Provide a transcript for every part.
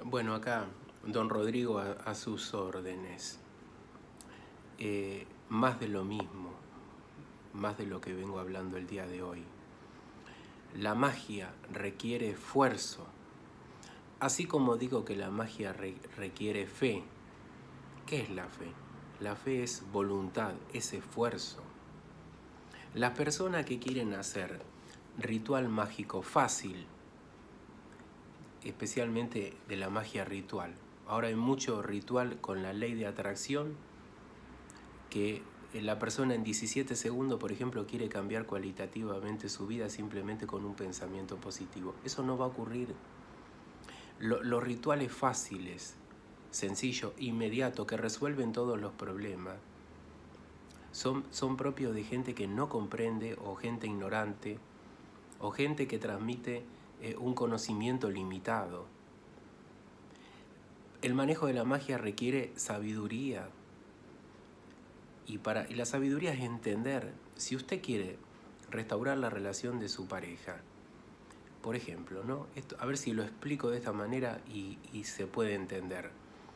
Bueno, acá don Rodrigo a sus órdenes. Más de lo mismo, más de lo que vengo hablando el día de hoy. La magia requiere esfuerzo, así como digo que la magia requiere fe. ¿Qué es la fe? La fe es voluntad, es esfuerzo. Las personas que quieren hacer ritual mágico fácil, especialmente de la magia ritual. Ahora hay mucho ritual con la ley de atracción que la persona en 17 segundos, por ejemplo, quiere cambiar cualitativamente su vida simplemente con un pensamiento positivo. Eso no va a ocurrir. Los rituales fáciles, sencillos, inmediatos, que resuelven todos los problemas, son propios de gente que no comprende, o gente ignorante, o gente que transmite un conocimiento limitado. El manejo de la magia requiere sabiduría. Y la sabiduría es entender, si usted quiere restaurar la relación de su pareja, por ejemplo, ¿no? A ver si lo explico de esta manera y se puede entender.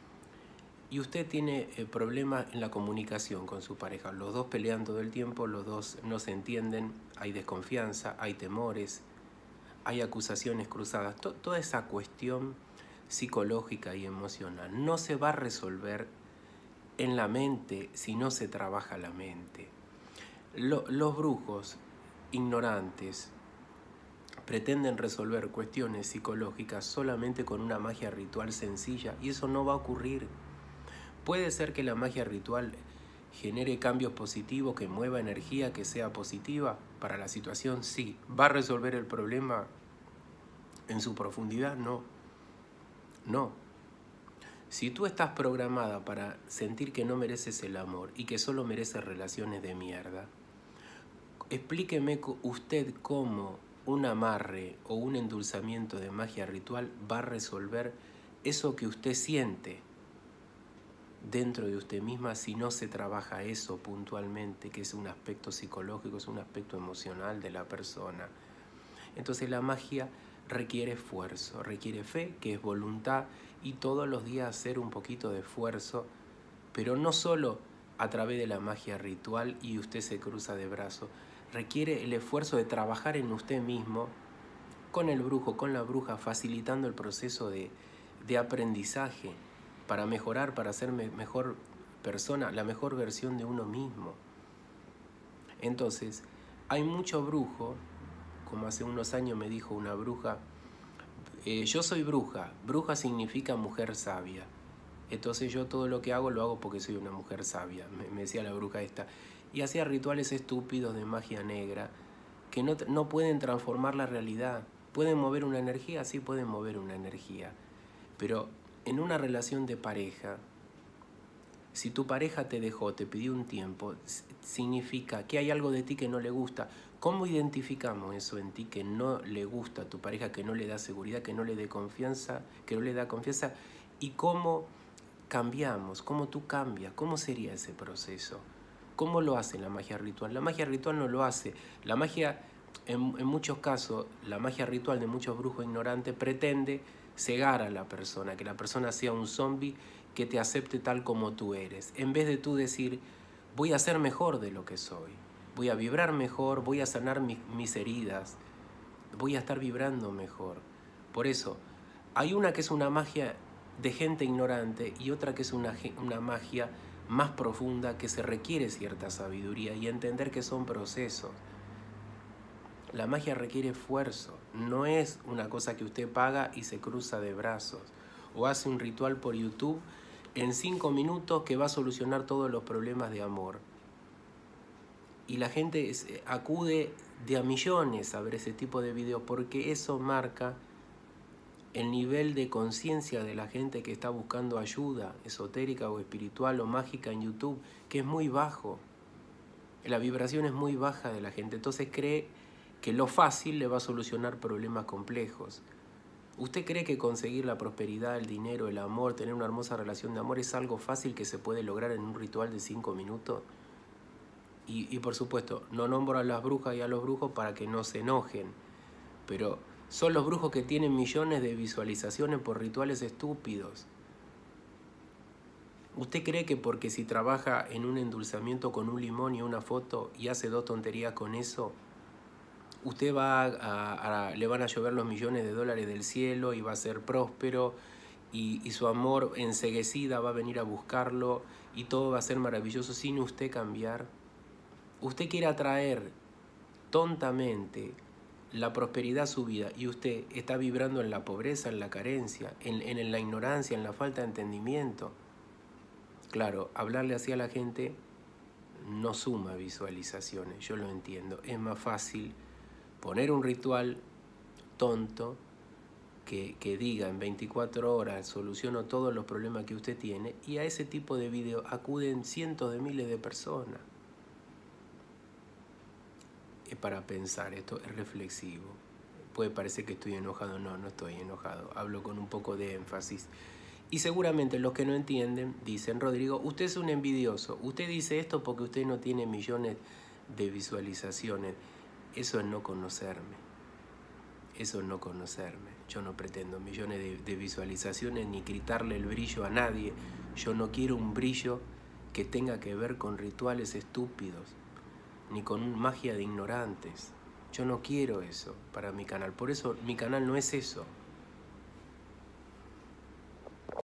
Y usted tiene problemas en la comunicación con su pareja, los dos pelean todo el tiempo, los dos no se entienden, hay desconfianza, hay temores, hay acusaciones cruzadas. Toda esa cuestión psicológica y emocional no se va a resolver en la mente si no se trabaja la mente. Los brujos ignorantes pretenden resolver cuestiones psicológicas solamente con una magia ritual sencilla, y eso no va a ocurrir. Puede ser que la magia ritual genere cambios positivos, que mueva energía, que sea positiva para la situación, sí. ¿Va a resolver el problema en su profundidad? No. No. Si tú estás programada para sentir que no mereces el amor y que solo mereces relaciones de mierda, explíqueme usted cómo un amarre o un endulzamiento de magia ritual va a resolver eso que usted siente dentro de usted misma si no se trabaja eso puntualmente, que es un aspecto psicológico, es un aspecto emocional de la persona. Entonces la magia requiere esfuerzo, requiere fe, que es voluntad, y todos los días hacer un poquito de esfuerzo, pero no solo a través de la magia ritual y usted se cruza de brazos. Requiere el esfuerzo de trabajar en usted mismo, con el brujo, con la bruja, facilitando el proceso de aprendizaje para mejorar, para ser mejor persona, la mejor versión de uno mismo. Entonces, hay mucho brujo, como hace unos años me dijo una bruja, yo soy bruja, bruja significa mujer sabia. Entonces yo todo lo que hago lo hago porque soy una mujer sabia, me decía la bruja esta. Y hacía rituales estúpidos de magia negra que no pueden transformar la realidad. ¿Pueden mover una energía? Sí, pueden mover una energía. Pero en una relación de pareja, si tu pareja te dejó, te pidió un tiempo, significa que hay algo de ti que no le gusta. ¿Cómo identificamos eso en ti que no le gusta a tu pareja, que no le da seguridad, que no le dé confianza, que no le da confianza? ¿Y cómo cambiamos? ¿Cómo tú cambias? ¿Cómo sería ese proceso? ¿Cómo lo hace la magia ritual? La magia ritual no lo hace. La magia, en muchos casos, la magia ritual de muchos brujos ignorantes pretende cegar a la persona, que la persona sea un zombie que te acepte tal como tú eres. En vez de tú decir, voy a ser mejor de lo que soy, voy a vibrar mejor, voy a sanar mis heridas, voy a estar vibrando mejor. Por eso, hay una que es una magia de gente ignorante y otra que es una magia más profunda, que se requiere cierta sabiduría y entender que son procesos. La magia requiere esfuerzo, no es una cosa que usted paga y se cruza de brazos o hace un ritual por YouTube en 5 minutos que va a solucionar todos los problemas de amor. Y la gente acude de a millones a ver ese tipo de videos porque eso marca el nivel de conciencia de la gente que está buscando ayuda esotérica o espiritual o mágica en YouTube, que es muy bajo. La vibración es muy baja de la gente, entonces cree que lo fácil le va a solucionar problemas complejos. ¿Usted cree que conseguir la prosperidad, el dinero, el amor, tener una hermosa relación de amor es algo fácil que se puede lograr en un ritual de 5 minutos? Y por supuesto, no nombro a las brujas y a los brujos para que no se enojen, pero Son los brujos que tienen millones de visualizaciones por rituales estúpidos. ¿Usted cree que porque si trabaja en un endulzamiento con un limón y una foto y hace 2 tonterías con eso, usted le van a llover los millones de dólares del cielo y va a ser próspero y su amor enceguecida va a venir a buscarlo y todo va a ser maravilloso sin usted cambiar? Usted quiere atraer tontamente la prosperidad a su vida y usted está vibrando en la pobreza, en la carencia, en la ignorancia, en la falta de entendimiento. Claro, hablarle así a la gente no suma visualizaciones, yo lo entiendo. Es más fácil poner un ritual tonto que diga en 24 horas soluciono todos los problemas que usted tiene, y a ese tipo de video acuden cientos de miles de personas. Es para pensar, esto es reflexivo. Puede parecer que estoy enojado, no estoy enojado, hablo con un poco de énfasis. Y seguramente los que no entienden dicen: Rodrigo, usted es un envidioso, usted dice esto porque usted no tiene millones de visualizaciones. Eso es no conocerme, eso es no conocerme. Yo no pretendo millones de visualizaciones ni gritarle el brillo a nadie. Yo no quiero un brillo que tenga que ver con rituales estúpidos, ni con magia de ignorantes. Yo no quiero eso para mi canal, por eso mi canal no es eso.